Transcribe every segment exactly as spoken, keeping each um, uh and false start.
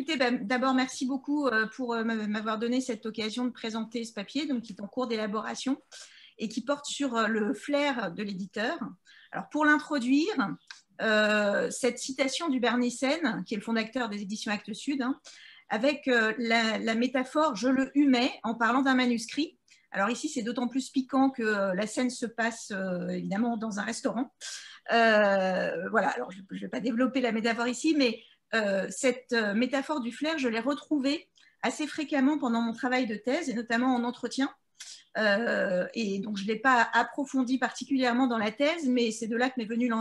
écoutez, bah, d'abord, merci beaucoup euh, pour euh, m'avoir donné cette occasion de présenter ce papier, donc, qui est en cours d'élaboration et qui porte sur euh, le flair de l'éditeur. Alors, pour l'introduire, euh, cette citation d'Hubert Nissen, qui est le fondateur des éditions Actes Sud, hein, avec euh, la, la métaphore « je le humais » en parlant d'un manuscrit. Alors ici, c'est d'autant plus piquant que euh, la scène se passe euh, évidemment dans un restaurant. Euh, voilà, alors je ne vais pas développer la métaphore ici, mais euh, cette euh, métaphore du flair, je l'ai retrouvée assez fréquemment pendant mon travail de thèse, et notamment en entretien. Euh, et donc, je ne l'ai pas approfondi particulièrement dans la thèse, mais c'est de là que m'est venue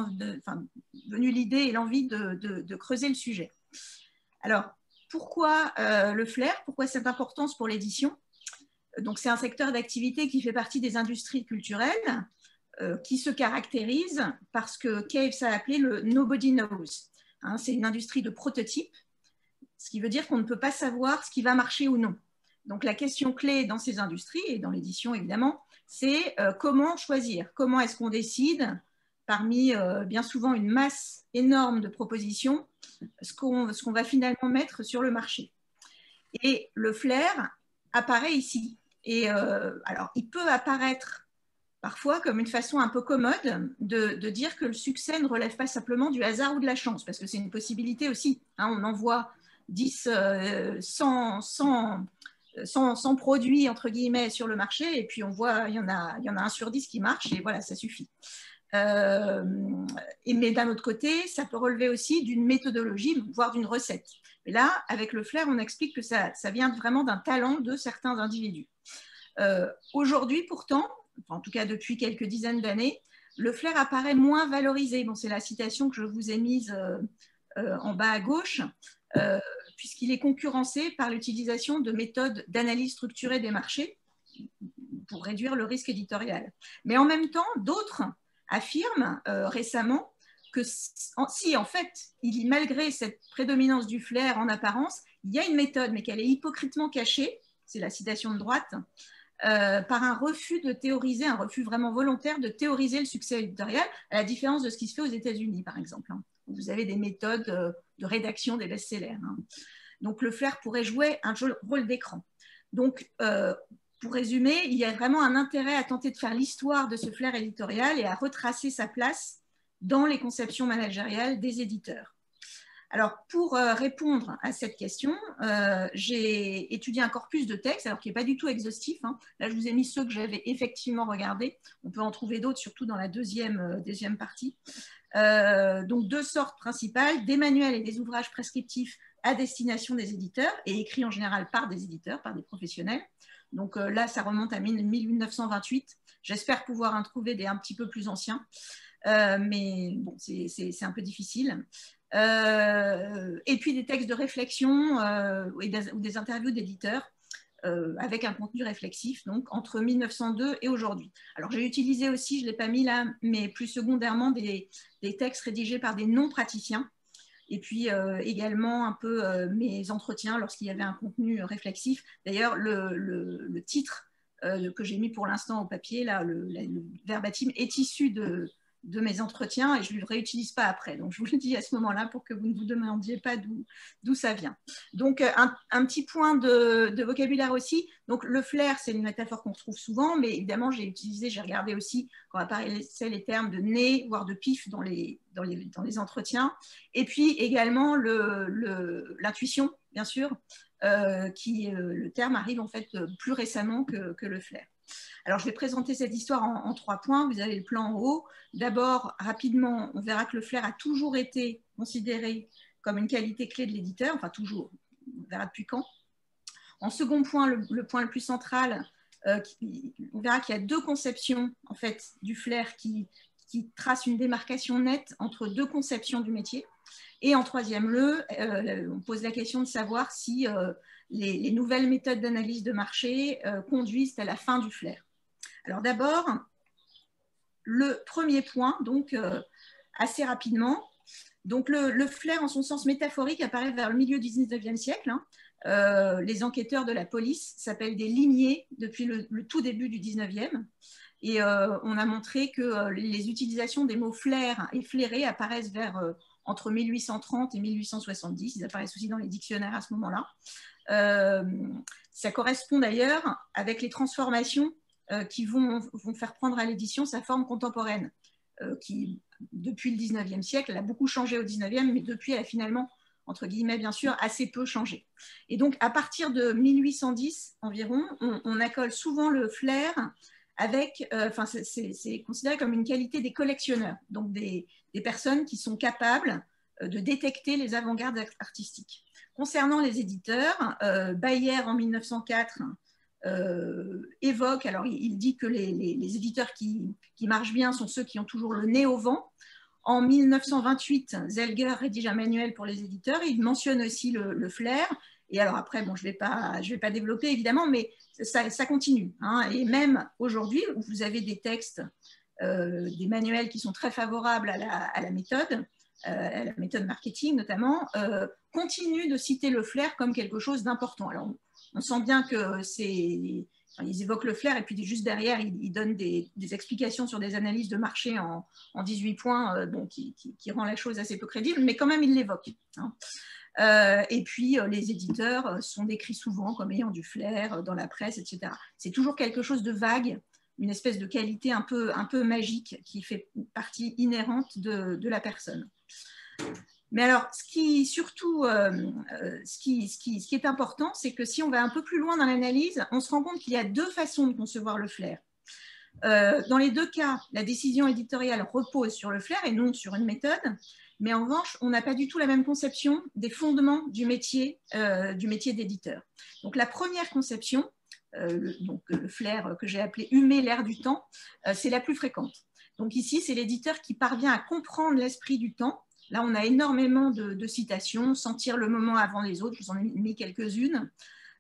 l'idée et l'envie de, de, de creuser le sujet. Alors, pourquoi euh, le flair? Pourquoi cette importance pour l'édition? Donc, c'est un secteur d'activité qui fait partie des industries culturelles, euh, qui se caractérise par ce que Caves a appelé le « nobody knows ». Hein, c'est une industrie de prototype, ce qui veut dire qu'on ne peut pas savoir ce qui va marcher ou non. Donc, la question clé dans ces industries, et dans l'édition évidemment, c'est euh, comment choisir? Comment est-ce qu'on décide, parmi euh, bien souvent une masse énorme de propositions, ce qu'on ce qu'on va finalement mettre sur le marché? Et le flair apparaît ici. Et euh, alors, il peut apparaître parfois comme une façon un peu commode de, de dire que le succès ne relève pas simplement du hasard ou de la chance, parce que c'est une possibilité aussi. Hein, on envoie dix, euh, cent, cent, cent, cent produits, entre guillemets, sur le marché, et puis on voit, il y en a, il y en a un sur dix qui marche, et voilà, ça suffit. Euh, et, mais d'un autre côté, ça peut relever aussi d'une méthodologie, voire d'une recette. Mais là, avec le flair, on explique que ça, ça vient vraiment d'un talent de certains individus. Euh, Aujourd'hui, pourtant, en tout cas depuis quelques dizaines d'années, le flair apparaît moins valorisé. Bon, c'est la citation que je vous ai mise euh, euh, en bas à gauche, euh, puisqu'il est concurrencé par l'utilisation de méthodes d'analyse structurée des marchés pour réduire le risque éditorial. Mais en même temps, d'autres affirment euh, récemment que si, en fait, il, malgré cette prédominance du flair en apparence, il y a une méthode, mais qu'elle est hypocritement cachée, c'est la citation de droite, Euh, par un refus de théoriser, un refus vraiment volontaire de théoriser le succès éditorial, à la différence de ce qui se fait aux États-Unis, par exemple. Hein. Vous avez des méthodes euh, de rédaction des best-sellers. Hein. Donc, le flair pourrait jouer un rôle d'écran. Donc, euh, pour résumer, il y a vraiment un intérêt à tenter de faire l'histoire de ce flair éditorial et à retracer sa place dans les conceptions managériales des éditeurs. Alors, pour euh, répondre à cette question, euh, j'ai étudié un corpus de textes, alors qui n'est pas du tout exhaustif. Hein. Là, je vous ai mis ceux que j'avais effectivement regardés. On peut en trouver d'autres, surtout dans la deuxième, euh, deuxième partie. Euh, donc, deux sortes principales, des manuels et des ouvrages prescriptifs à destination des éditeurs, et écrits en général par des éditeurs, par des professionnels. Donc euh, là, ça remonte à mille neuf cent vingt-huit. J'espère pouvoir en trouver des un petit peu plus anciens. Euh, mais bon, c'est un peu difficile. Euh, et puis des textes de réflexion euh, et des, ou des interviews d'éditeurs euh, avec un contenu réflexif, donc entre mille neuf cent deux et aujourd'hui. Alors j'ai utilisé aussi, je ne l'ai pas mis là, mais plus secondairement des, des textes rédigés par des non-praticiens, et puis euh, également un peu euh, mes entretiens lorsqu'il y avait un contenu réflexif. D'ailleurs, le, le, le titre euh, que j'ai mis pour l'instant au papier, là, le, le verbatim, est issu de de mes entretiens et je ne le réutilise pas après. Donc, je vous le dis à ce moment-là pour que vous ne vous demandiez pas d'où ça vient. Donc, un, un petit point de, de vocabulaire aussi. Donc, le flair, c'est une métaphore qu'on retrouve souvent, mais évidemment, j'ai utilisé, j'ai regardé aussi quand apparaissaient les termes de nez, voire de pif dans les, dans les, dans les entretiens. Et puis, également, l'intuition, bien sûr, euh, qui, euh, le terme arrive en fait plus récemment que, que le flair. Alors, je vais présenter cette histoire en, en trois points. Vous avez le plan en haut. D'abord, rapidement, on verra que le flair a toujours été considéré comme une qualité clé de l'éditeur, enfin toujours, on verra depuis quand. En second point, le, le point le plus central, euh, qui, on verra qu'il y a deux conceptions en fait, du flair qui, qui tracent une démarcation nette entre deux conceptions du métier. Et en troisième lieu, euh, on pose la question de savoir si euh, les, les nouvelles méthodes d'analyse de marché euh, conduisent à la fin du flair. Alors d'abord, le premier point, donc euh, assez rapidement, donc le, le flair en son sens métaphorique apparaît vers le milieu du dix-neuvième siècle. Hein. Euh, les enquêteurs de la police s'appellent des limiers depuis le, le tout début du dix-neuvième. Et euh, on a montré que euh, les utilisations des mots flair et flairé apparaissent vers... Euh, entre mille huit cent trente et mille huit cent soixante-dix. Ils apparaissent aussi dans les dictionnaires à ce moment-là. Euh, ça correspond d'ailleurs avec les transformations euh, qui vont, vont faire prendre à l'édition sa forme contemporaine, euh, qui, depuis le dix-neuvième siècle, elle a beaucoup changé au dix-neuvième, mais depuis, elle a finalement, entre guillemets, bien sûr, assez peu changé. Et donc, à partir de mille huit cent dix environ, on, on accole souvent le flair avec, euh, enfin, c'est considéré comme une qualité des collectionneurs, donc des, des personnes qui sont capables de détecter les avant-gardes artistiques. Concernant les éditeurs, euh, Bayer en mille neuf cent quatre euh, évoque, alors il, il dit que les, les, les éditeurs qui, qui marchent bien sont ceux qui ont toujours le nez au vent. En mille neuf cent vingt-huit, Zelger rédige un manuel pour les éditeurs, il mentionne aussi le, le flair, et alors après, bon, je ne vais pas, je vais pas développer évidemment, mais ça, ça continue, hein. Et même aujourd'hui, où vous avez des textes, euh, des manuels qui sont très favorables à la, à la méthode, euh, à la méthode marketing notamment, euh, continuent de citer le flair comme quelque chose d'important. Alors, on, on sent bien que c'est... Enfin, ils évoquent le flair et puis juste derrière, ils, ils donnent des, des explications sur des analyses de marché en, en dix-huit points, euh, bon, qui, qui, qui rend la chose assez peu crédible, mais quand même, ils l'évoquent, hein. Euh, et puis, euh, les éditeurs sont décrits souvent comme ayant du flair euh, dans la presse, et cetera. C'est toujours quelque chose de vague, une espèce de qualité un peu, un peu magique qui fait partie inhérente de, de la personne. Mais alors, ce qui, surtout, euh, ce, qui, ce, qui, ce qui est important, c'est que si on va un peu plus loin dans l'analyse, on se rend compte qu'il y a deux façons de concevoir le flair. Euh, dans les deux cas, la décision éditoriale repose sur le flair et non sur une méthode, mais en revanche, on n'a pas du tout la même conception des fondements du métier, euh, du métier d'éditeur. Donc la première conception, euh, le, donc, le flair que j'ai appelé humer l'air du temps, euh, c'est la plus fréquente. Donc ici, c'est l'éditeur qui parvient à comprendre l'esprit du temps. Là, on a énormément de, de citations, sentir le moment avant les autres, je vous en ai mis quelques-unes,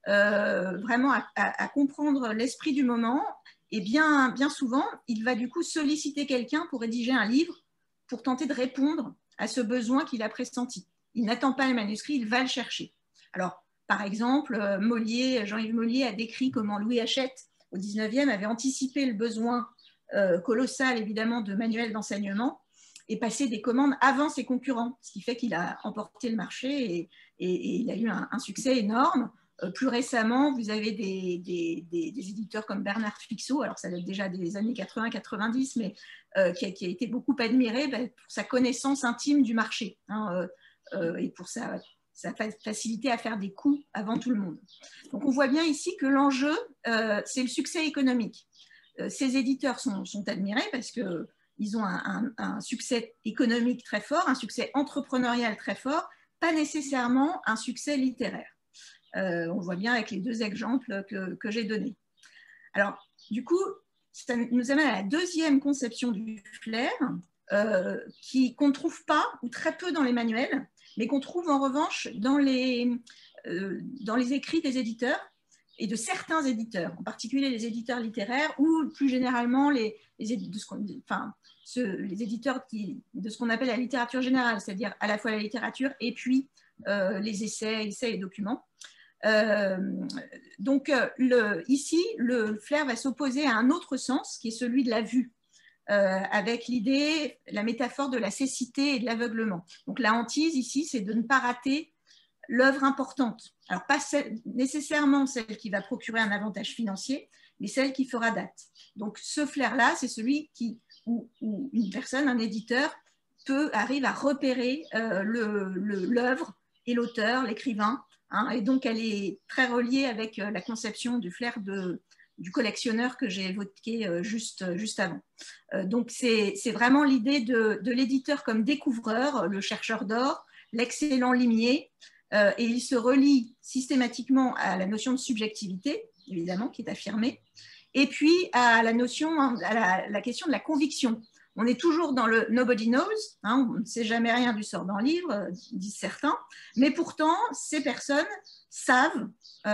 euh, vraiment à, à, à comprendre l'esprit du moment. Et bien, bien souvent, il va du coup solliciter quelqu'un pour rédiger un livre, pour tenter de répondre à ce besoin qu'il a pressenti. Il n'attend pas le manuscrit, il va le chercher. Alors, par exemple, Mollier, Jean-Yves Mollier a décrit comment Louis Hachette, au dix-neuvième, avait anticipé le besoin euh, colossal, évidemment, de manuels d'enseignement et passé des commandes avant ses concurrents, ce qui fait qu'il a emporté le marché et, et, et il a eu un, un succès énorme. Euh, plus récemment, vous avez des, des, des, des éditeurs comme Bernard Fixot, alors ça date déjà des années quatre-vingts quatre-vingt-dix, mais euh, qui, a, qui a été beaucoup admiré bah, pour sa connaissance intime du marché, hein, euh, euh, et pour sa, sa facilité à faire des coups avant tout le monde. Donc on voit bien ici que l'enjeu, euh, c'est le succès économique. Euh, ces éditeurs sont, sont admirés parce qu'ils ont un, un, un succès économique très fort, un succès entrepreneurial très fort, pas nécessairement un succès littéraire. Euh, on voit bien avec les deux exemples que, que j'ai donnés. Alors, du coup, ça nous amène à la deuxième conception du flair, euh, qu'on ne trouve pas, ou très peu dans les manuels, mais qu'on trouve en revanche dans les, euh, dans les écrits des éditeurs, et de certains éditeurs, en particulier les éditeurs littéraires, ou plus généralement les, les, de ce enfin, ce, les éditeurs qui, de ce qu'on appelle la littérature générale, c'est-à-dire à la fois la littérature et puis euh, les essais, essais et documents. Euh, donc le, ici, le flair va s'opposer à un autre sens qui est celui de la vue, euh, avec l'idée, la métaphore de la cécité et de l'aveuglement. Donc la hantise ici, c'est de ne pas rater l'œuvre importante. Alors pas celle, nécessairement celle qui va procurer un avantage financier, mais celle qui fera date. Donc ce flair-là, c'est celui qui, où, où une personne, un éditeur, peut arrive à repérer euh, l'œuvre et l'auteur, l'écrivain. Hein, et donc, elle est très reliée avec la conception du flair de, du collectionneur que j'ai évoqué juste, juste avant. Euh, donc, c'est vraiment l'idée de, de l'éditeur comme découvreur, le chercheur d'or, l'excellent limier, euh, et il se relie systématiquement à la notion de subjectivité, évidemment, qui est affirmée, et puis à la notion, à la, la question de la conviction. On est toujours dans le nobody knows, hein, on ne sait jamais rien du sort d'un livre, disent certains, mais pourtant, ces personnes savent,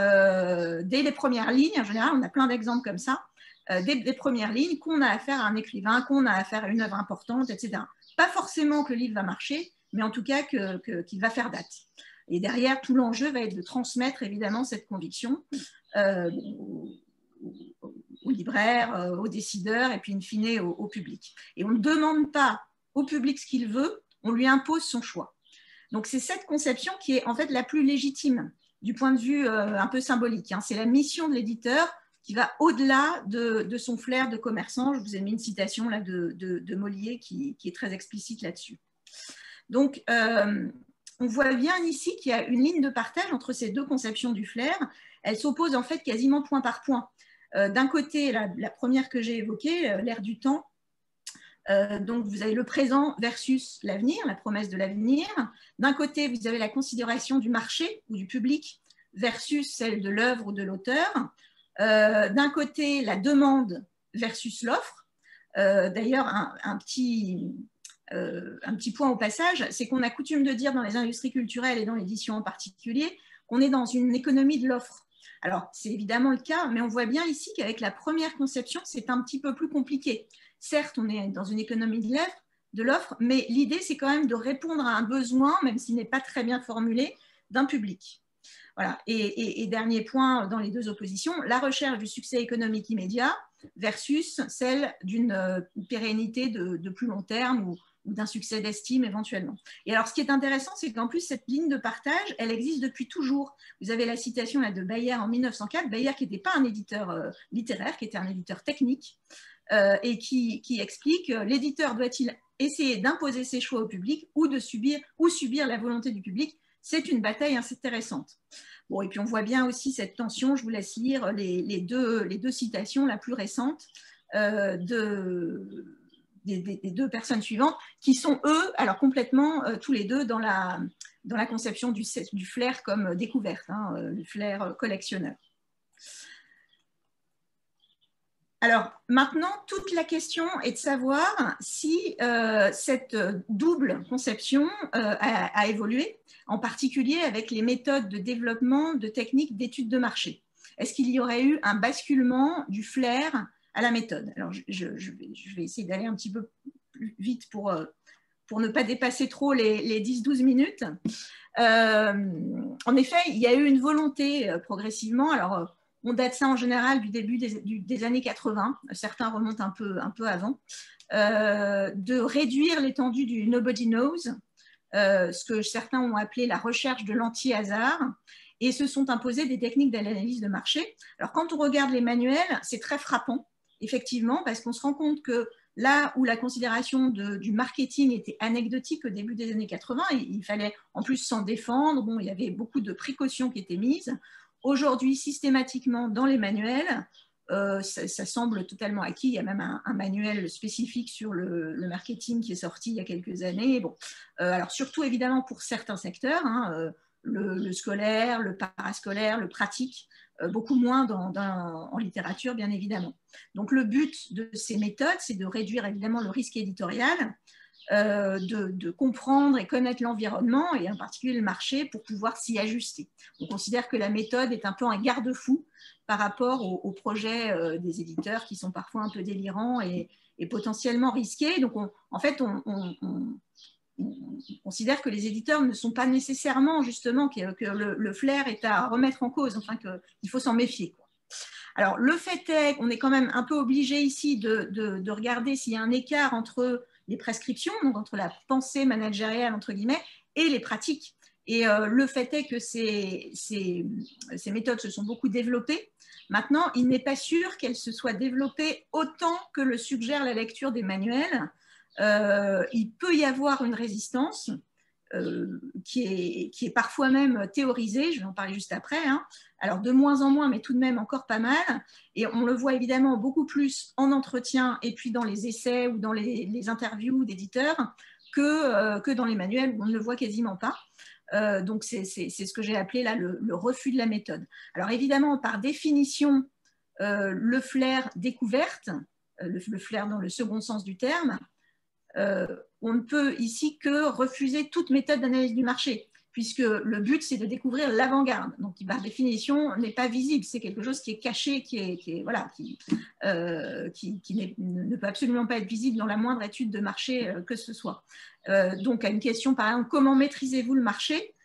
euh, dès les premières lignes, en général, on a plein d'exemples comme ça, euh, dès les premières lignes, qu'on a affaire à un écrivain, qu'on a affaire à une œuvre importante, et cetera. Pas forcément que le livre va marcher, mais en tout cas que, que, qu'il va faire date. Et derrière, tout l'enjeu va être de transmettre évidemment cette conviction euh, aux libraires, aux décideurs et puis in fine au, au public. Et on ne demande pas au public ce qu'il veut, on lui impose son choix. Donc c'est cette conception qui est en fait la plus légitime du point de vue euh, un peu symbolique, hein. C'est la mission de l'éditeur qui va au-delà de, de son flair de commerçant. Je vous ai mis une citation là de, de, de Molière qui, qui est très explicite là-dessus. Donc, euh, on voit bien ici qu'il y a une ligne de partage entre ces deux conceptions du flair. Elles s'opposent en fait quasiment point par point. Euh, D'un côté, la, la première que j'ai évoquée, l'ère du temps. Euh, donc, vous avez le présent versus l'avenir, la promesse de l'avenir. D'un côté, vous avez la considération du marché ou du public versus celle de l'œuvre ou de l'auteur. Euh, D'un côté, la demande versus l'offre. Euh, D'ailleurs, un, un petit... Euh, un petit point au passage, c'est qu'on a coutume de dire dans les industries culturelles et dans l'édition en particulier qu'on est dans une économie de l'offre. Alors, c'est évidemment le cas, mais on voit bien ici qu'avec la première conception, c'est un petit peu plus compliqué. Certes, on est dans une économie de l'offre, mais l'idée, c'est quand même de répondre à un besoin, même s'il n'est pas très bien formulé, d'un public. Voilà. Et, et, et dernier point dans les deux oppositions, la recherche du succès économique immédiat versus celle d'une euh, pérennité de, de plus long terme ou, ou d'un succès d'estime éventuellement. Et alors, ce qui est intéressant, c'est qu'en plus, cette ligne de partage, elle existe depuis toujours. Vous avez la citation là, de Bayer en mille neuf cent quatre, Bayer qui n'était pas un éditeur euh, littéraire, qui était un éditeur technique, euh, et qui, qui explique euh, l'éditeur doit-il essayer d'imposer ses choix au public ou de subir, ou subir la volonté du public. C'est une bataille intéressante. Bon, et puis on voit bien aussi cette tension, je vous laisse lire les, les, deux, les deux citations, la plus récente euh, de, des, des deux personnes suivantes, qui sont eux, alors complètement euh, tous les deux dans la, dans la conception du, du flair comme découverte, hein, le flair collectionneur. Alors maintenant, toute la question est de savoir si euh, cette double conception euh, a, a évolué, en particulier avec les méthodes de développement de techniques d'études de marché. Est-ce qu'il y aurait eu un basculement du flair à la méthode? Alors je, je, je, vais, je vais essayer d'aller un petit peu plus vite pour, euh, pour ne pas dépasser trop les, les dix douze minutes. Euh, en effet, il y a eu une volonté euh, progressivement, alors on date ça en général du début des, du, des années quatre-vingts, certains remontent un peu, un peu avant, euh, de réduire l'étendue du nobody knows, euh, ce que certains ont appelé la recherche de l'anti-hasard, et se sont imposées des techniques d'analyse de marché. Alors quand on regarde les manuels, c'est très frappant, effectivement, parce qu'on se rend compte que là où la considération de, du marketing était anecdotique au début des années quatre-vingts, il, il fallait en plus s'en défendre, bon, il y avait beaucoup de précautions qui étaient mises. Aujourd'hui, systématiquement, dans les manuels, euh, ça, ça semble totalement acquis. Il y a même un, un manuel spécifique sur le, le marketing qui est sorti il y a quelques années. Bon. Euh, alors, surtout, évidemment, pour certains secteurs, hein, euh, le, le scolaire, le parascolaire, le pratique, euh, beaucoup moins dans, dans, en littérature, bien évidemment. Donc, le but de ces méthodes, c'est de réduire, évidemment, le risque éditorial, Euh, de, de comprendre et connaître l'environnement et en particulier le marché pour pouvoir s'y ajuster. On considère que la méthode est un peu un garde-fou par rapport aux, aux projets euh, des éditeurs qui sont parfois un peu délirants et, et potentiellement risqués. Donc on, en fait, on, on, on, on considère que les éditeurs ne sont pas nécessairement justement que, que le, le flair est à remettre en cause, enfin qu'il faut s'en méfier, quoi. Alors le fait est qu'on est quand même un peu obligé ici de, de, de regarder s'il y a un écart entre les prescriptions, donc entre la pensée managériale, entre guillemets, et les pratiques. Et euh, le fait est que ces, ces, ces méthodes se sont beaucoup développées. Maintenant, il n'est pas sûr qu'elles se soient développées autant que le suggère la lecture des manuels. Euh, il peut y avoir une résistance euh, qui, est, qui est parfois même théorisée, je vais en parler juste après, hein. Alors de moins en moins, mais tout de même encore pas mal. Et on le voit évidemment beaucoup plus en entretien et puis dans les essais ou dans les, les interviews d'éditeurs que, euh, que dans les manuels où on ne le voit quasiment pas. Euh, donc c'est ce que j'ai appelé là le, le refus de la méthode. Alors évidemment, par définition, euh, le flair découverte, euh, le, le flair dans le second sens du terme, euh, on ne peut ici que refuser toute méthode d'analyse du marché, puisque le but, c'est de découvrir l'avant-garde, donc qui, par définition, n'est pas visible. C'est quelque chose qui est caché, qui, est, qui, est, voilà, qui, euh, qui, qui ne peut absolument pas être visible dans la moindre étude de marché euh, que ce soit. Euh, donc, à une question, par exemple, comment maîtrisez-vous le marché,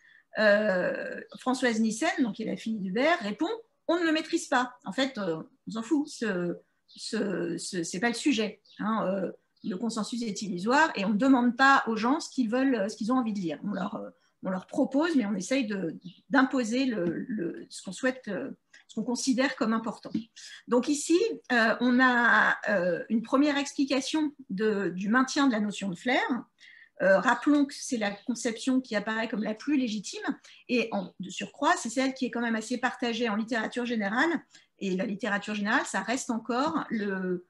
euh, Françoise Nissen, donc, qui est la fille d'Hubert, répond, on ne le maîtrise pas. En fait, euh, on s'en fout, ce n'est pas le sujet. Hein, euh, le consensus est illusoire et on ne demande pas aux gens ce qu'ils veulent, ce qu'ils ont envie de lire. On leur, on leur propose, mais on essaye d'imposer le, le, ce qu'on souhaite, ce qu'on considère comme important. Donc ici, euh, on a euh, une première explication de, du maintien de la notion de flair. Euh, rappelons que c'est la conception qui apparaît comme la plus légitime et en, de surcroît, c'est celle qui est quand même assez partagée en littérature générale. Et la littérature générale, ça reste encore le...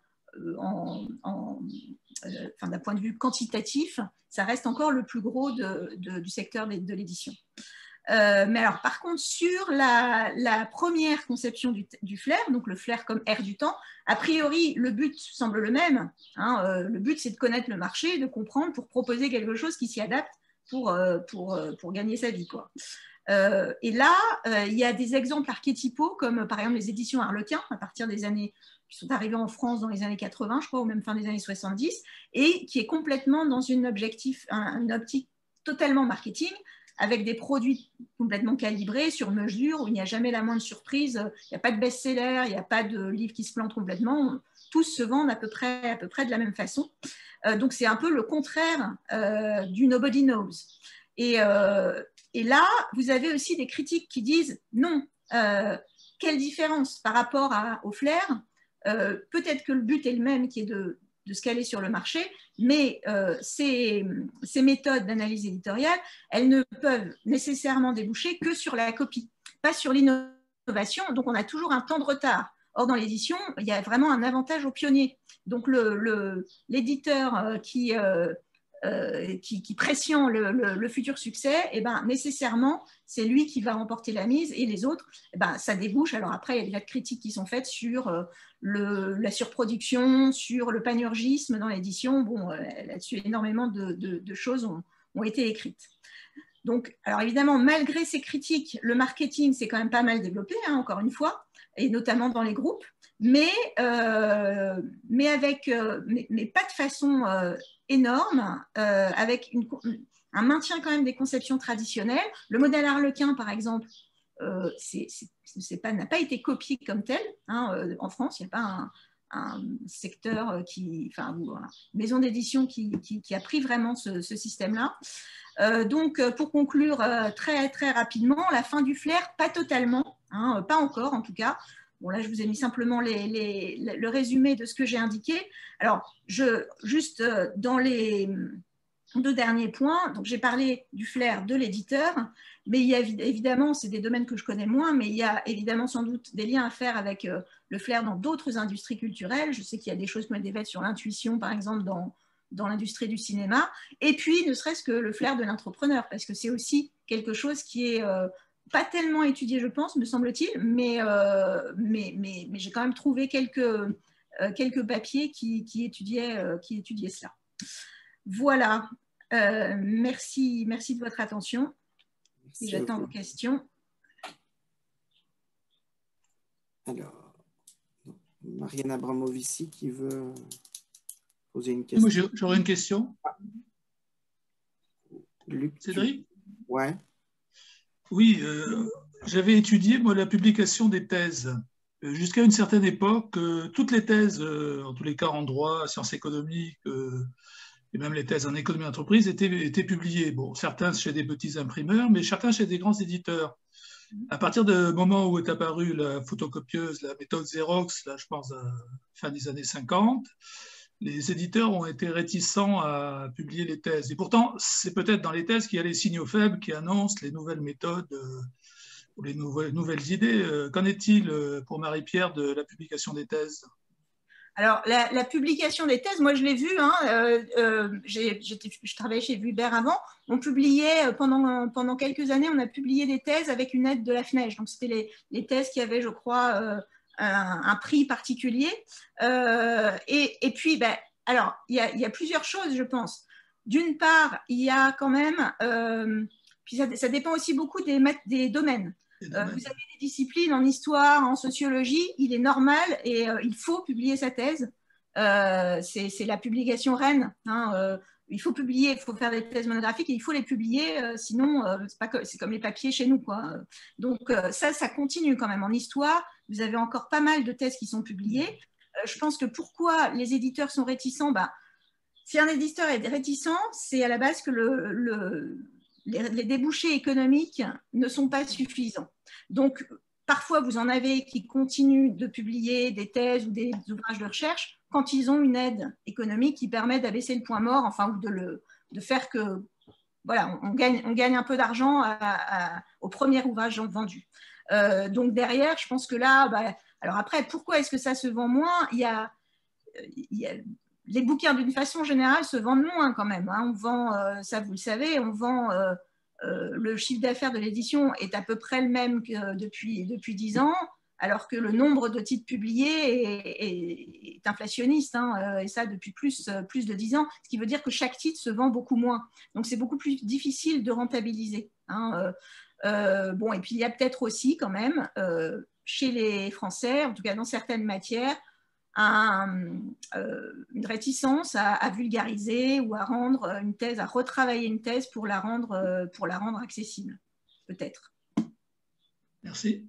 En, en, euh, enfin, d'un point de vue quantitatif, ça reste encore le plus gros de, de, du secteur de, de l'édition. Euh, mais alors, par contre, sur la, la première conception du, du flair, donc le flair comme air du temps, a priori, le but semble le même. Hein, euh, le but, c'est de connaître le marché, de comprendre pour proposer quelque chose qui s'y adapte pour, euh, pour, euh, pour gagner sa vie, quoi. Euh, et là, euh, il y a des exemples archétypaux, comme par exemple les éditions Harlequin, à partir des années qui sont arrivées en France dans les années quatre-vingts, je crois, ou même fin des années soixante-dix, et qui est complètement dans une, objectif, un, une optique totalement marketing, avec des produits complètement calibrés, sur mesure, où il n'y a jamais la moindre surprise, il n'y a pas de best-seller, il n'y a pas de livre qui se plante complètement, tous se vendent à peu près, à peu près de la même façon. Euh, donc c'est un peu le contraire euh, du Nobody Knows. Et, euh, et là, vous avez aussi des critiques qui disent non, euh, quelle différence par rapport à, au flair, euh, peut-être que le but est le même, qui est de, de se caler sur le marché, mais euh, ces, ces méthodes d'analyse éditoriale, elles ne peuvent nécessairement déboucher que sur la copie, pas sur l'innovation, donc on a toujours un temps de retard. Or, dans l'édition, il y a vraiment un avantage aux pionniers. Donc, l'éditeur euh, qui... Euh, Euh, qui, qui pressionne le, le, le futur succès, et ben, nécessairement, c'est lui qui va remporter la mise et les autres, et ben, ça débouche. Alors après, il y a des tas de critiques qui sont faites sur euh, le, la surproduction, sur le panurgisme dans l'édition. Bon, euh, là-dessus, énormément de, de, de choses ont, ont été écrites. Donc, alors évidemment, malgré ces critiques, le marketing s'est quand même pas mal développé, hein, encore une fois, et notamment dans les groupes, mais, euh, mais, avec, euh, mais, mais pas de façon euh, énorme, euh, avec une, un maintien quand même des conceptions traditionnelles. Le modèle Harlequin, par exemple, euh, n'a pas été copié comme tel. Hein, euh, en France, il n'y a pas un, un secteur qui, enfin, ou une maison d'édition qui, qui, qui a pris vraiment ce, ce système-là. Euh, donc, pour conclure euh, très, très rapidement, la fin du flair, pas totalement, hein, pas encore en tout cas. Bon, là, je vous ai mis simplement les, les, le résumé de ce que j'ai indiqué. Alors, je, juste euh, dans les deux derniers points, donc j'ai parlé du flair de l'éditeur, mais il y a évidemment, c'est des domaines que je connais moins, mais il y a évidemment sans doute des liens à faire avec euh, le flair dans d'autres industries culturelles. Je sais qu'il y a des choses qui ont été faites sur l'intuition, par exemple, dans, dans l'industrie du cinéma, et puis ne serait-ce que le flair de l'entrepreneur, parce que c'est aussi quelque chose qui est... Euh, pas tellement étudié, je pense, me semble-t-il, mais, euh, mais, mais, mais j'ai quand même trouvé quelques, euh, quelques papiers qui, qui, étudiaient, euh, qui étudiaient cela. Voilà. Euh, merci, merci de votre attention. J'attends vos questions. Alors, Marianne Abramovici qui veut poser une question. Moi, j'aurais une question. Ah. Luc, Cédric? Tu... Ouais. Oui, euh, j'avais étudié moi, la publication des thèses. Euh, Jusqu'à une certaine époque, euh, toutes les thèses, euh, en tous les cas en droit, sciences économiques, euh, et même les thèses en économie d'entreprise, étaient, étaient publiées. Bon, certains chez des petits imprimeurs, mais certains chez des grands éditeurs. À partir du moment où est apparue la photocopieuse, la méthode Xerox, là, je pense à la fin des années cinquante, les éditeurs ont été réticents à publier les thèses. Et pourtant, c'est peut-être dans les thèses qu'il y a les signaux faibles qui annoncent les nouvelles méthodes euh, ou les nouvelles, nouvelles idées. Euh, Qu'en est-il euh, pour Marie-Pierre de la publication des thèses? Alors, la, la publication des thèses, moi je l'ai vu, hein, euh, euh, je travaillais chez Vuibert avant, on publiait pendant, pendant quelques années, on a publié des thèses avec une aide de la FNEJ. Donc, c'était les, les thèses qui avaient, je crois, euh, un, un prix particulier. Euh, et, et puis, ben, alors, il y a, il y a plusieurs choses, je pense. D'une part, il y a quand même, euh, puis ça, ça dépend aussi beaucoup des, des domaines. Euh, vous avez des disciplines en histoire, en sociologie, il est normal et euh, il faut publier sa thèse. Euh, c'est la publication reine. Hein, euh, il faut publier, il faut faire des thèses monographiques et il faut les publier, euh, sinon euh, c'est comme les papiers chez nous, quoi. Donc euh, ça, ça continue quand même. En histoire, vous avez encore pas mal de thèses qui sont publiées. Euh, je pense que pourquoi les éditeurs sont réticents, bah, si un éditeur est réticent, c'est à la base que le, le, les, les débouchés économiques ne sont pas suffisants. Donc, parfois, vous en avez qui continuent de publier des thèses ou des ouvrages de recherche quand ils ont une aide économique qui permet d'abaisser le point mort, enfin, ou de, le, de faire que, voilà, on, on, gagne, on gagne un peu d'argent au premier ouvrage vendu. Euh, donc, derrière, je pense que là, bah, alors après, pourquoi est-ce que ça se vend moins? Il y a, il y a les bouquins, d'une façon générale, se vendent moins quand même. Hein. On vend, euh, ça vous le savez, on vend... Euh, Euh, le chiffre d'affaires de l'édition est à peu près le même que depuis, depuis dix ans, alors que le nombre de titres publiés est, est, est inflationniste, hein, et ça depuis plus, plus de dix ans, ce qui veut dire que chaque titre se vend beaucoup moins. Donc c'est beaucoup plus difficile de rentabiliser. Hein. Euh, euh, bon, et puis il y a peut-être aussi quand même, euh, chez les Français, en tout cas dans certaines matières, Un, euh, une réticence à, à vulgariser ou à rendre une thèse, à retravailler une thèse pour la rendre, euh, pour la rendre accessible, peut-être. Merci.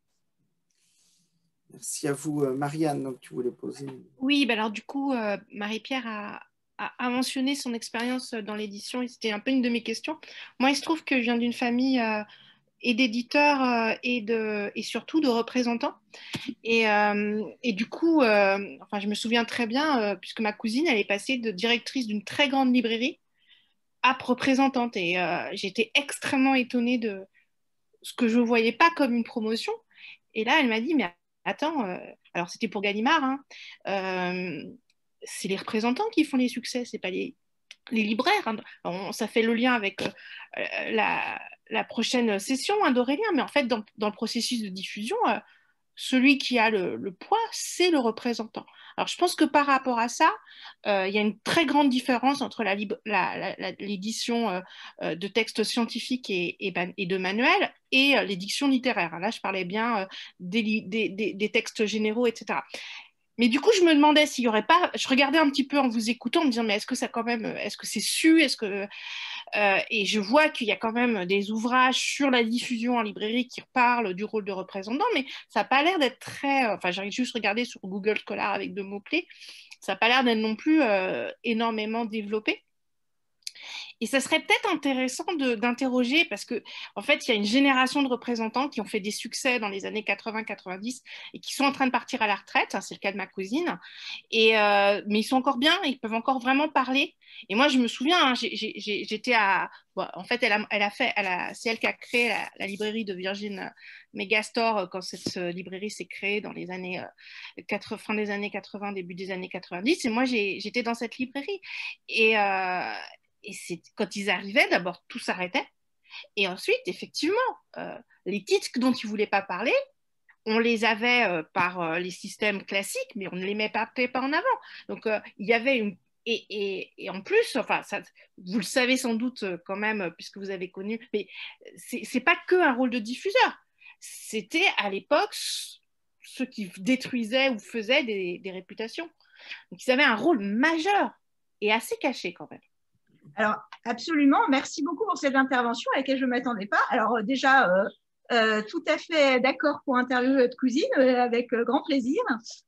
Merci à vous, Marianne. Donc, tu voulais poser... Oui, bah alors du coup, euh, Marie-Pierre a, a, a mentionné son expérience dans l'édition et c'était un peu une de mes questions. Moi, il se trouve que je viens d'une famille... Euh, et d'éditeurs euh, et, de, et surtout de représentants. Et, euh, et du coup, euh, enfin, je me souviens très bien, euh, puisque ma cousine, elle est passée de directrice d'une très grande librairie à représentante. Et euh, j'étais extrêmement étonnée de ce que je ne voyais pas comme une promotion. Et là, elle m'a dit, mais attends, euh, alors c'était pour Gallimard, hein, euh, c'est les représentants qui font les succès, c'est pas les, les libraires. Hein. On, ça fait le lien avec euh, la, la prochaine session hein, d'Aurélien, mais en fait, dans, dans le processus de diffusion, euh, celui qui a le, le poids, c'est le représentant. Alors, je pense que par rapport à ça, euh, il y a une très grande différence entre la, la, la, l'édition euh, de textes scientifiques et, et, et de manuels et euh, l'édition littéraire. Là, je parlais bien euh, des, des, des, des textes généraux, et cetera. Mais du coup, je me demandais s'il y aurait pas. Je regardais un petit peu en vous écoutant, en me disant mais est-ce que ça quand même, est-ce que c'est su, est-ce que euh, et je vois qu'il y a quand même des ouvrages sur la diffusion en librairie qui parlent du rôle de représentant, mais ça n'a pas l'air d'être très. Enfin, j'ai juste regardé sur Google Scholar avec deux mots clés. Ça n'a pas l'air d'être non plus euh, énormément développé. Et ça serait peut-être intéressant de, d'interroger, parce qu'en en fait, il y a une génération de représentants qui ont fait des succès dans les années quatre-vingts quatre-vingt-dix et qui sont en train de partir à la retraite, c'est le cas de ma cousine, et, euh, mais ils sont encore bien, ils peuvent encore vraiment parler. Et moi, je me souviens, hein, j'ai, j'ai, j'étais à... Bon, en fait, elle a, elle a fait, elle a, c'est elle qui a créé la, la librairie de Virgin Megastore quand cette librairie s'est créée dans les années euh, quatre, fin des années quatre-vingts, début des années quatre-vingt-dix, et moi, j'ai, j'étais dans cette librairie. Et... Euh, Et c'est, quand ils arrivaient, d'abord, tout s'arrêtait. Et ensuite, effectivement, euh, les titres dont ils ne voulaient pas parler, on les avait euh, par euh, les systèmes classiques, mais on ne les mettait pas en avant. Donc, euh, il y avait une... Et, et, et en plus, enfin, ça, vous le savez sans doute quand même, puisque vous avez connu, mais c'est, c'est pas que un rôle de diffuseur. C'était, à l'époque, ceux qui détruisaient ou faisaient des, des réputations. Donc, ils avaient un rôle majeur et assez caché quand même. Alors, absolument. Merci beaucoup pour cette intervention à laquelle je ne m'attendais pas. Alors, euh, déjà, euh, euh, tout à fait d'accord pour interviewer votre cousine, euh, avec euh, grand plaisir.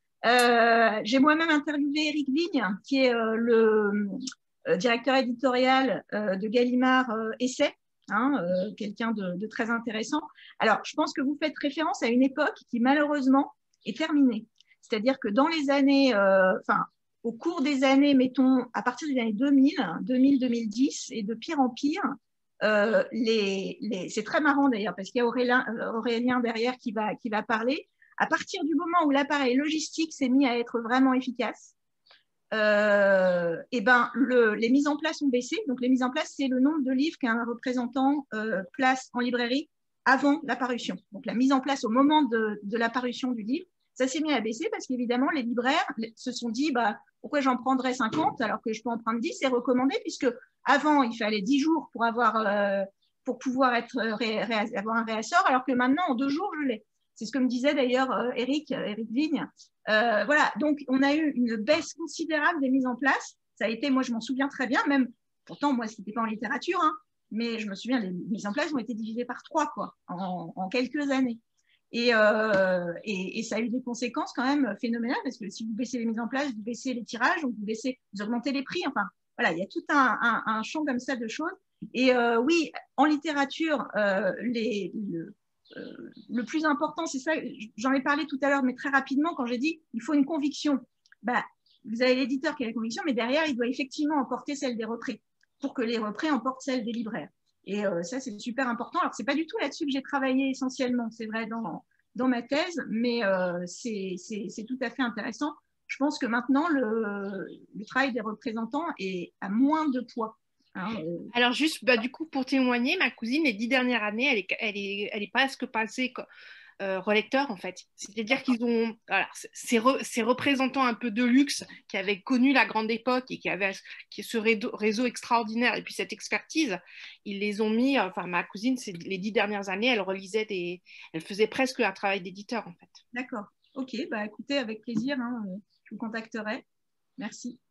Euh, j'ai moi-même interviewé Éric Vigne, qui est euh, le euh, directeur éditorial euh, de Gallimard euh, Essai, hein, euh, quelqu'un de, de très intéressant. Alors, je pense que vous faites référence à une époque qui, malheureusement, est terminée. C'est-à-dire que dans les années... Enfin, euh, au cours des années, mettons, à partir des années deux mille, deux mille, deux mille dix, et de pire en pire, euh, les, les, c'est très marrant d'ailleurs, parce qu'il y a Aurélien, Aurélien derrière qui va, qui va parler. À partir du moment où l'appareil logistique s'est mis à être vraiment efficace, euh, et ben le, les mises en place ont baissé. Donc, les mises en place, c'est le nombre de livres qu'un représentant euh, place en librairie avant la parution. Donc, la mise en place au moment de, de la parution du livre, ça s'est mis à baisser parce qu'évidemment, les libraires se sont dit bah, pourquoi j'en prendrais cinquante alors que je peux en prendre dix, c'est recommandé, puisque avant, il fallait dix jours pour, avoir, euh, pour pouvoir être, ré, ré, avoir un réassort, alors que maintenant, en deux jours, je l'ai. C'est ce que me disait d'ailleurs euh, Éric, Éric Vigne. Euh, voilà, donc on a eu une baisse considérable des mises en place. Ça a été, moi, je m'en souviens très bien, même, pourtant, moi, ce n'était pas en littérature, hein, mais je me souviens, les mises en place ont été divisées par trois, quoi, en, en quelques années. Et, euh, et, et ça a eu des conséquences quand même phénoménales, parce que si vous baissez les mises en place, vous baissez les tirages, donc vous, baissez, vous augmentez les prix. Enfin, voilà, il y a tout un, un, un champ comme ça de choses. Et euh, oui, en littérature, euh, les, le, euh, le plus important, c'est ça, j'en ai parlé tout à l'heure, mais très rapidement, quand j'ai dit il faut une conviction. Bah, vous avez l'éditeur qui a la conviction, mais derrière, il doit effectivement emporter celle des représ, pour que les représ emportent celle des libraires. Et euh, ça, c'est super important. Alors, c'est pas du tout là-dessus que j'ai travaillé essentiellement, c'est vrai, dans, dans ma thèse, mais euh, c'est tout à fait intéressant. Je pense que maintenant, le, le travail des représentants est, a moins de poids. Hein, euh... Alors juste, bah, du coup, pour témoigner, ma cousine, les dix dernières années, elle est, elle est, elle est presque passée euh, relecteur, en fait. C'est-à-dire qu'ils ont, voilà, ces, re, ces représentants un peu de luxe qui avaient connu la grande époque et qui avaient qui, ce réseau, réseau extraordinaire et puis cette expertise, ils les ont mis, enfin ma cousine, les dix dernières années, elle relisait des, elle faisait presque un travail d'éditeur, en fait. D'accord, ok, bah écoutez, avec plaisir, hein, je vous contacterai. Merci.